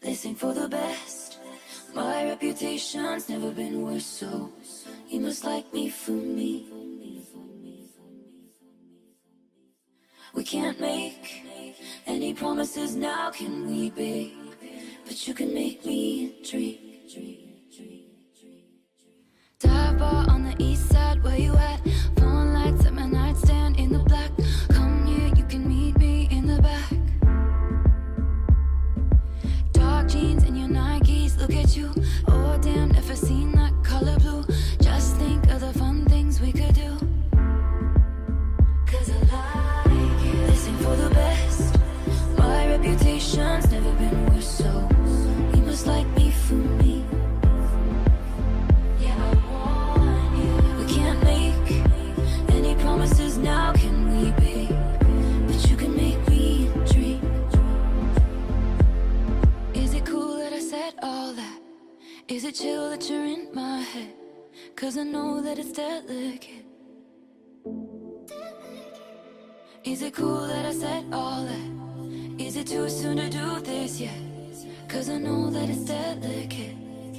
Listen for the best. My reputation's never been worse, so you must like me for me. We can't make any promises now, can we, babe? But you can make me dream. Dive bar on the east side, where you at? Phone lights at my nightstand in the black. Come here, you can meet me in the back. Dark jeans and your Nikes, look at you. Oh damn, never seen that color blue. Just think of the fun things we could do. Cause I like it. Listen for the best. My reputation's never been worse, so you must like me for me. Yeah, I want you. We can't make any promises now, can we, babe? But you can make me dream. Is it cool that I said all that? Is it chill that you're in my head? Cause I know that it's delicate. Is it cool that I said all that? Is it too soon to do this yet? Cause I know that it's delicate.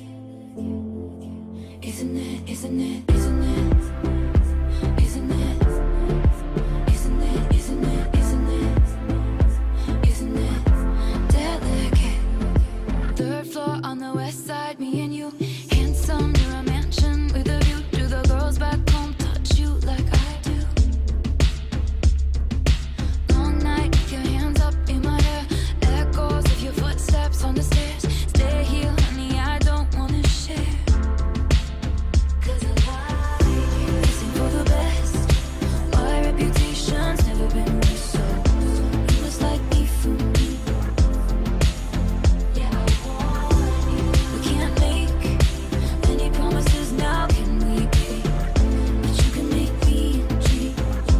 Isn't it, isn't it, isn't it? Isn't it? Isn't it, isn't it, isn't it? Isn't it delicate? Third floor on the west side, me and you. Handsome, near a mansion with a view. Do the girls back home touch you like I do? Long night with your hands up in my hair. Echoes of your footsteps on the stairs. Stay here, honey, I don't wanna share. Cause I like it. Listen for the best. My reputation's never been worse, so you must like me for me. Yeah, I want you. We can't make any promises now, can we, babe? But you can make me dream.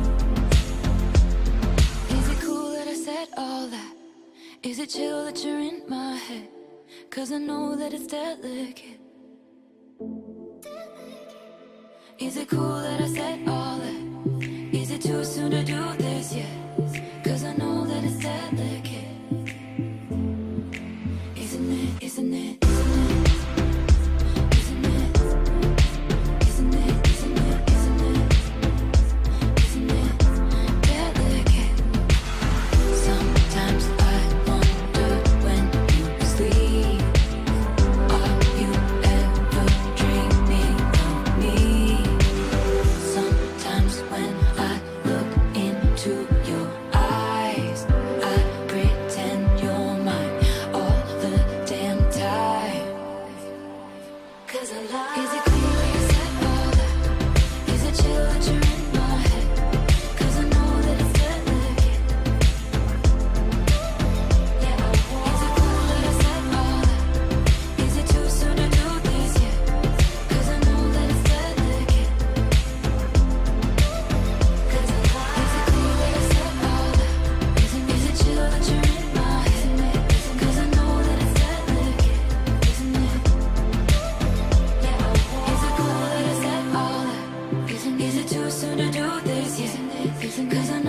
Is it cool that I said all that? Is it chill that you're in my head? Cause I know that it's delicate. Is it cool that I said all that? Is it too soon to do this yet? Cause I know that it's delicate. Isn't it, isn't it, isn't it? Isn't it? Isn't it, isn't it, isn't it? Isn't it delicate? Sometimes I wonder when you sleep, are you ever dreaming of me? Sometimes when I look into your eyes, I pretend you're mine all the damn time. Cause I like. Is it cool that you said all that? Is it chill that you're in my head? Cause I know that it's delicate. Yeah, I want. Is it cool that I said all that? Is it too soon to do this yet? Cause I know that it's delicate. Cause I like. Is it cool that I said all that? Is it chill that you're in my head? Cause I know that it's delicate. Isn't it? Yeah, I want. Is it cool that I said all that? Is it too soon to do this yet? Cause I